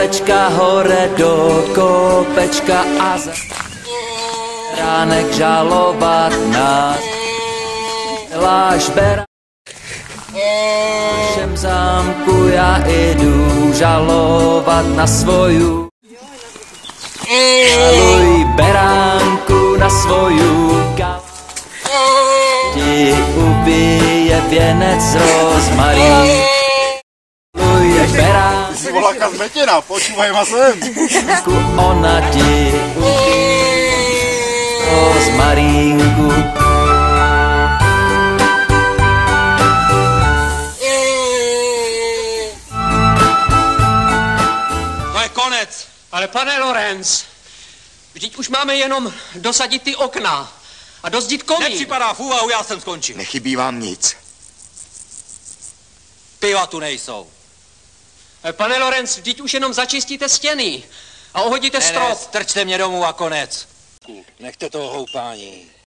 kopečka hore do kopečka a za ránek žalovat nás. Láš bera v našem zámku, já jdu žalovat na svoju. Žaluj beránku na svoju ti ubije věnec z rozmarín. Žaluj beránku, Ty jsi voláka zmetěna, počúvaj ma sem. ona ti ubije rozmarínku. To je konec. Ale pane Lorenz, vždyť už máme jenom dosadit ty okna a dozdít komín. Nepřipadá v úvahu, já jsem skončil. Nechybí vám nic. Piva tu nejsou. Ale pane Lorenz, vždyť už jenom začistíte stěny a ohodíte strop. Strčte mě domů a konec. Nechte toho houpání.